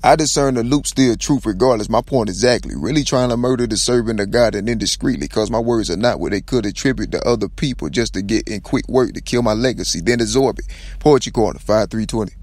I discern the loop still truth regardless. My point exactly. Really trying to murder the servant of God and indiscreetly, cause my words are not what they could attribute to other people just to get in quick work to kill my legacy, then absorb it. Poetry Corner, 5320.